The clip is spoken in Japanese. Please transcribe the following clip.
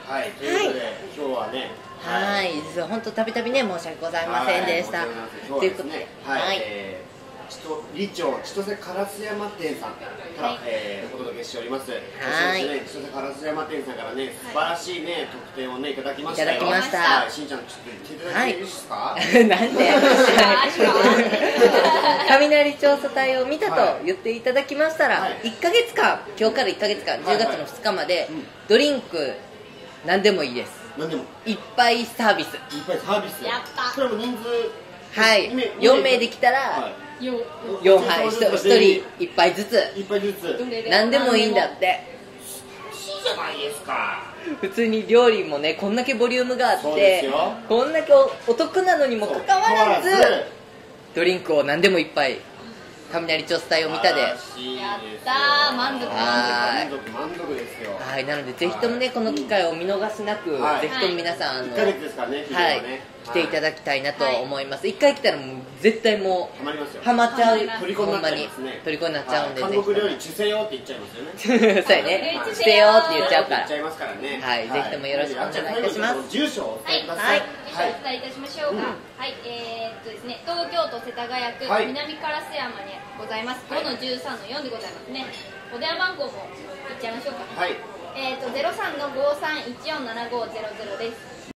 はい、ということで、今日はね、 はい、本当たびたびね申し訳ございませんでした。 ということで、はい、理長千歳烏山店さんからお届けしております。はい。千歳烏山店さんからね、素晴らしいね特典をねいただきましたよ。 いただきました。 しんちゃんちょっと言っていただいていいですか？ なんで？雷調査隊を見たと言っていただきましたら、1ヶ月間、今日から1ヶ月間、10月の2日までドリンク何でもいいです。 何でも。 いっぱいサービス。 いっぱいサービス。 やった。 それも人数。 はい。4名できたら。4杯、1人1杯ずつ何でもいいんだって。 素晴らしいじゃないですか。 普通に料理もねこんだけボリュームがあってこんだけお得なのにもかかわらずドリンクを何でも1杯雷調査隊を見たで。やったー、満足ですよ。 はい、なのでぜひともねこの機会を見逃しなく、ぜひとも皆さん 1ヶ月ですからね、 来ていただきたいなと思います。1回来たらもう絶対もうハマっちゃう、ほんまに虜になっちゃうんで、 韓国料理チュセヨって言っちゃいますよね。 そうやね、チュセヨって言っちゃうから、 はい、 ぜひともよろしくお願いいたします。 住所をお伝えください。 お伝えいたしましょうか。はい、ですね、東京都世田谷区南烏山にございます5の13の4でございますね。お電話番号も言っちゃいましょうか。 はい。 03の53147500です。